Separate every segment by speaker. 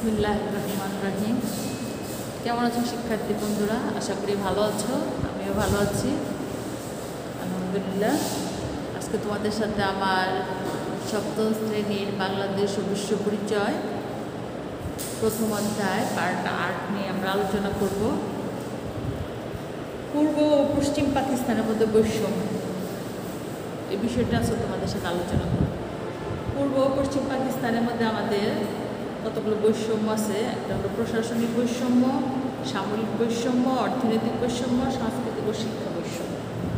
Speaker 1: বিসমিল্লাহির রহমানির রহিম। কেমন আছো শিক্ষার্থী বন্ধুরা? আশা করি ভালো আছো, আমিও ভালো আছি আলহামদুলিল্লাহ। আজকে তোমাদের সাথে আমার সপ্তম শ্রেণীর বাংলাদেশ ও বিশ্ব পরিচয় প্রথম অধ্যায় পার্ট 8 নিয়ে আমরা আলোচনা করব। পূর্ব ও পশ্চিম পাকিস্তানের মধ্যে বৈষম্য, এই বিষয়টা আজকে তোমাদের সাথে আলোচনা করব। পূর্ব ও পশ্চিম পাকিস্তানের মধ্যে আমাদের কতগুলো বৈষম্য আছে। একটা হলো প্রশাসনিক বৈষম্য, সামরিক বৈষম্য, অর্থনৈতিক বৈষম্য, সাংস্কৃতিক ও শিক্ষা বৈষম্য।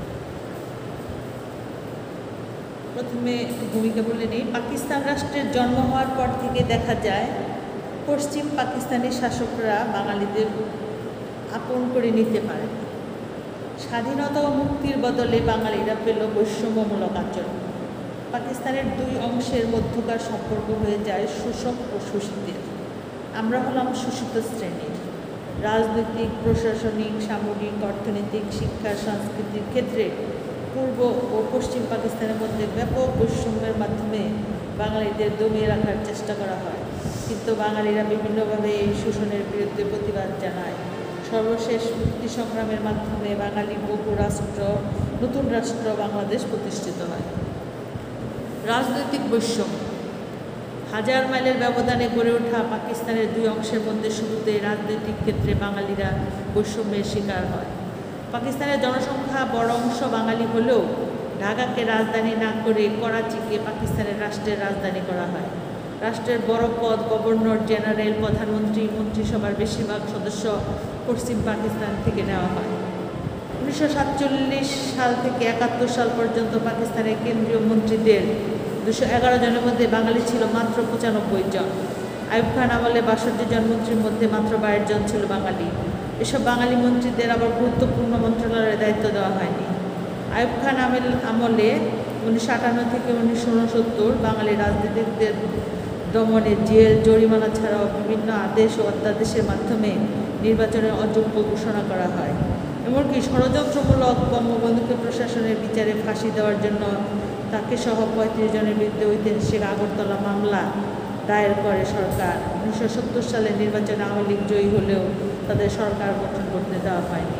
Speaker 1: প্রথমে ভূমিকা বলে নিই। পাকিস্তান রাষ্ট্রের জন্ম হওয়ার পর থেকে দেখা যায় পশ্চিম পাকিস্তানি শাসকরা বাঙালিদের আপন করে নিতে পারে। স্বাধীনতা ও মুক্তির বদলে বাঙালিরা পেল বৈষম্যমূলক আচরণ। পাকিস্তানের দুই অংশের মধ্যকার সম্পর্ক হয়ে যায় শোষক ও শোষিতের। আমরা হলাম শোষিত শ্রেণীর। রাজনৈতিক, প্রশাসনিক, সামরিক, অর্থনৈতিক, শিক্ষা, সংস্কৃতির ক্ষেত্রে পূর্ব ও পশ্চিম পাকিস্তানের মধ্যে ব্যাপক বৈষম্যের মাধ্যমে বাঙালিদের দমিয়ে রাখার চেষ্টা করা হয়, কিন্তু বাঙালিরা বিভিন্নভাবে এই শোষণের বিরুদ্ধে প্রতিবাদ জানায়। সর্বশেষ মুক্তি সংগ্রামের মাধ্যমে বাঙালি বহু রাষ্ট্র, নতুন রাষ্ট্র বাংলাদেশ প্রতিষ্ঠিত হয়। রাজনৈতিক বৈষম্য। হাজার মাইলের ব্যবধানে গড়ে ওঠা পাকিস্তানের দুই অংশের মধ্যে শুরুতে রাজনৈতিক ক্ষেত্রে বাঙালিরা বৈষম্যের শিকার হয়। পাকিস্তানের জনসংখ্যা বড় অংশ বাঙালি হলেও ঢাকাকে রাজধানী না করে করাচিকে পাকিস্তানের রাষ্ট্রের রাজধানী করা হয়। রাষ্ট্রের বড় পদ গভর্নর জেনারেল, প্রধানমন্ত্রী, মন্ত্রিসভার বেশিরভাগ সদস্য পশ্চিম পাকিস্তান থেকে নেওয়া হয়। 1947 সাল থেকে 71 সাল পর্যন্ত পাকিস্তানের কেন্দ্রীয় মন্ত্রীদের 211 জনের মধ্যে বাঙালি ছিল মাত্র 95 জন। আইয়ুব খান আমলে 62 জন মন্ত্রীর মধ্যে মাত্র 22 জন ছিল বাঙালি। এসব বাঙালি মন্ত্রীদের আবার গুরুত্বপূর্ণ মন্ত্রণালয়ের দায়িত্ব দেওয়া হয়নি। আইয়ুব খান আমলে 1958 থেকে 1969 বাঙালি রাজনীতিকদের দমনে জেল, জরিমানা ছাড়াও বিভিন্ন আদেশ ও অধ্যাদেশের মাধ্যমে নির্বাচনের অযোগ্য ঘোষণা করা হয়। এমনকি ষড়যন্ত্রমূলক বঙ্গবন্ধুকে প্রশাসনের বিচারে ফাঁসি দেওয়ার জন্য তাকে সহ 35 জনের বিরুদ্ধে ঐতিহাসিক আগরতলা মামলা দায়ের করে সরকার। 1970 সালে নির্বাচনে আওয়ামী লীগ জয়ী হলেও তাদের সরকার গঠন করতে দেওয়া হয়নি।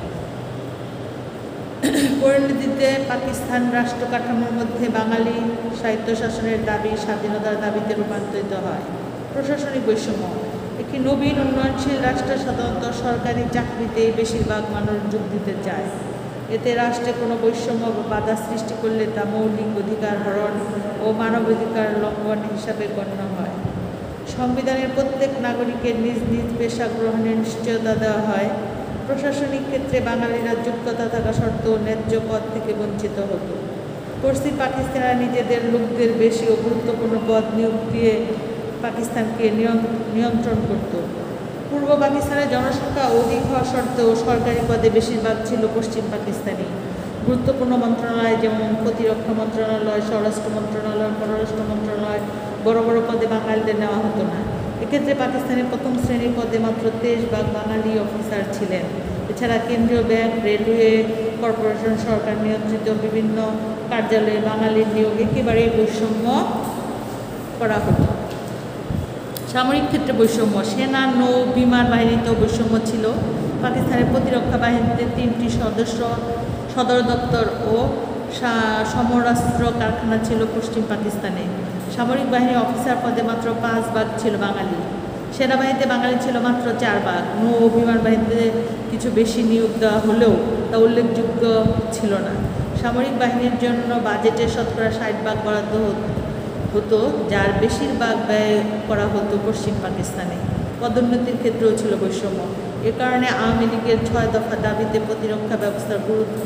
Speaker 1: পরিণতিতে পাকিস্তান রাষ্ট্র কাঠামোর মধ্যে বাঙালি স্বায়ত্তশাসনের দাবি স্বাধীনতার দাবিতে রূপান্তরিত হয়। প্রশাসনিক বৈষম্য। একটি নবীন উন্নয়নশীল রাষ্ট্রে সাধারণত সরকারি চাকরিতেই বেশিরভাগ মানুষ যোগ দিতে চায়। এতে রাষ্ট্রে কোনো বৈষম্য বা বাধা সৃষ্টি করলে তা মৌলিক অধিকার হরণ ও মানবাধিকার লঙ্ঘন হিসাবে গণ্য হয়। সংবিধানের প্রত্যেক নাগরিকের নিজ নিজ পেশা গ্রহণের নিশ্চয়তা দেওয়া হয়। প্রশাসনিক ক্ষেত্রে বাঙালিরা যোগ্যতা থাকা সত্ত্বেও ন্যায্য পদ থেকে বঞ্চিত হতো। পশ্চিম পাকিস্তানিরা নিজেদের লোকদের বেশি ও গুরুত্বপূর্ণ পদ নিয়োগ দিয়ে পাকিস্তানকে নিয়ন্ত্রণ করত। পূর্ব পাকিস্তানের জনসংখ্যা অধিক হওয়া সত্ত্বেও সরকারি পদে বেশিরভাগ ছিল পশ্চিম পাকিস্তানি। গুরুত্বপূর্ণ মন্ত্রণালয় যেমন প্রতিরক্ষা মন্ত্রণালয়, স্বরাষ্ট্র মন্ত্রণালয়, পররাষ্ট্র মন্ত্রণালয়, বড় বড় পদে বাঙালিদের নেওয়া হতো না। এক্ষেত্রে পাকিস্তানের প্রথম শ্রেণীর পদে মাত্র 23% বাঙালি অফিসার ছিলেন। এছাড়া কেন্দ্রীয় ব্যাংক, রেলওয়ে, কর্পোরেশন, সরকার নিয়ন্ত্রিত বিভিন্ন কার্যালয়ে বাঙালির নিয়োগ একেবারেই বৈষম্য করা হতো। সামরিক ক্ষেত্রে বৈষম্য। সেনা, নৌ, বিমান বাহিনীতেও বৈষম্য ছিল। পাকিস্তানের প্রতিরক্ষা বাহিনীতে 3টি সদর দপ্তর ও সমরাস্ত্র কারখানা ছিল পশ্চিম পাকিস্তানে। সামরিক বাহিনী অফিসার পদে মাত্র 5% ছিল বাঙালি। সেনাবাহিনীতে বাঙালি ছিল মাত্র 4%। নৌ ও বিমান বাহিনীতে কিছু বেশি নিয়োগ দেওয়া হলেও তা উল্লেখযোগ্য ছিল না। সামরিক বাহিনীর জন্য বাজেটের শতকরা 60% বরাদ্দ হতো, যার বেশিরভাগ ব্যয় করা হতো পশ্চিম পাকিস্তানে। পদোন্নতির ক্ষেত্রেও ছিল বৈষম্য। এ কারণে আওয়ামী লীগের 6 দফা দাবিতে প্রতিরক্ষা ব্যবস্থার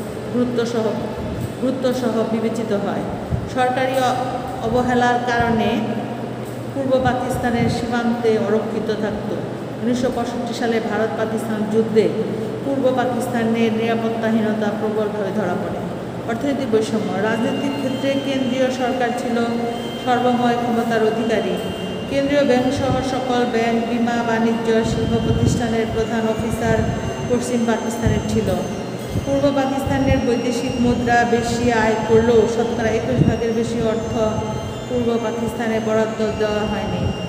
Speaker 1: গুরুত্বসহ বিবেচিত হয়। সরকারি অবহেলার কারণে পূর্ব পাকিস্তানের সীমান্তে অরক্ষিত থাকত। 1965 সালে ভারত পাকিস্তান যুদ্ধে পূর্ব পাকিস্তানের নিরাপত্তাহীনতা প্রবলভাবে ধরা পড়ে। অর্থনৈতিক বৈষম্য। রাজনৈতিক ক্ষেত্রে কেন্দ্রীয় সরকার ছিল সর্বময় ক্ষমতার অধিকারী। কেন্দ্রীয় ব্যাংক সহ সকল ব্যাংক, বিমা, বাণিজ্য, শিল্প প্রতিষ্ঠানের প্রধান অফিসার পশ্চিম পাকিস্তানের ছিল। পূর্ব পাকিস্তানের বৈদেশিক মুদ্রা বেশি আয় করলেও শতকরা 21% বেশি অর্থ পূর্ব পাকিস্তানে বরাদ্দ দেওয়া হয়নি।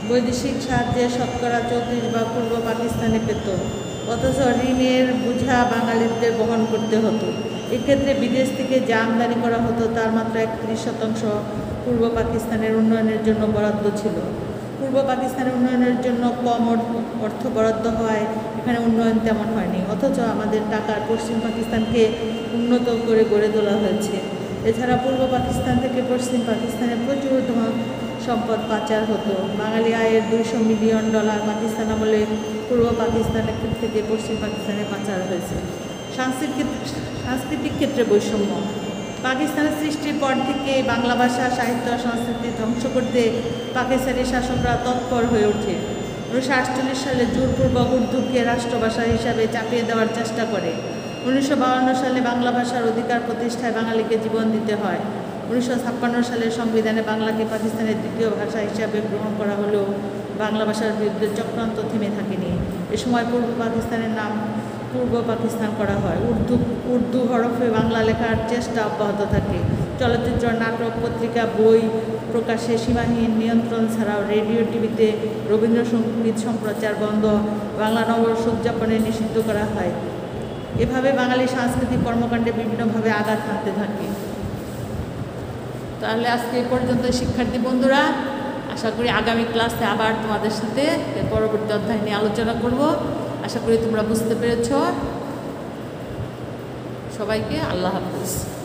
Speaker 1: বৈদেশিক সাহায্যে শতকরা 34 পূর্ব পাকিস্তানে পেত, অথচ ঋণের বোঝা বাঙালিদের বহন করতে হতো। এক্ষেত্রে বিদেশ থেকে যা আমদানি করা হতো তার মাত্র 31% পূর্ব পাকিস্তানের উন্নয়নের জন্য বরাদ্দ ছিল। পূর্ব পাকিস্তানের উন্নয়নের জন্য কম অর্থ বরাদ্দ হওয়ায় এখানে উন্নয়ন তেমন হয়নি, অথচ আমাদের টাকার পশ্চিম পাকিস্তানকে উন্নত করে গড়ে তোলা হয়েছে। এছাড়া পূর্ব পাকিস্তান থেকে পশ্চিম পাকিস্তানে প্রচুর সম্পদ পাচার হতো। বাঙালি আয়ের $200 মিলিয়ন পাকিস্তান আমলে পূর্ব পাকিস্তানের থেকে পশ্চিম পাকিস্তানে পাচার হয়েছে। সাংস্কৃতিক ক্ষেত্রে বৈষম্য। পাকিস্তানের সৃষ্টির পর থেকে বাংলা ভাষা, সাহিত্য, সংস্কৃতি ধ্বংস করতে পাকিস্তানি শাসকরা তৎপর হয়ে ওঠে। 1948 সালে জোরপূর্বক উর্দুকে রাষ্ট্রভাষা হিসাবে চাপিয়ে দেওয়ার চেষ্টা করে। 1952 সালে বাংলা ভাষার অধিকার প্রতিষ্ঠায় বাঙালিকে জীবন দিতে হয়। 1956 সালের সংবিধানে বাংলাকে পাকিস্তানের দ্বিতীয় ভাষা হিসাবে গ্রহণ করা হলেও বাংলা ভাষার বিরুদ্ধে চক্রান্ত থেমে থাকেনি। এ সময় পূর্ব পাকিস্তানের নাম পূর্ব পাকিস্তান করা হয়। উর্দু হরফে বাংলা লেখার চেষ্টা অব্যাহত থাকে। চলচ্চিত্র, নাটক, পত্রিকা, বই প্রকাশে সীমাহীন নিয়ন্ত্রণ ছাড়াও রেডিও, টিভিতে রবীন্দ্রসঙ্গীত সম্প্রচার বন্ধ, বাংলা নববর্ষ উদযাপনে নিষিদ্ধ করা হয়। এভাবে বাঙালি সাংস্কৃতিক কর্মকাণ্ডে বিভিন্নভাবে আঘাত হানতে থাকে। তাহলে আজকে এই পর্যন্ত শিক্ষার্থী বন্ধুরা, আশা করি আগামী ক্লাসে আবার তোমাদের সাথে পরবর্তী অধ্যায় নিয়ে আলোচনা করব। আশা করি তোমরা বুঝতে পেরেছ। সবাইকে আল্লাহ হাফেজ।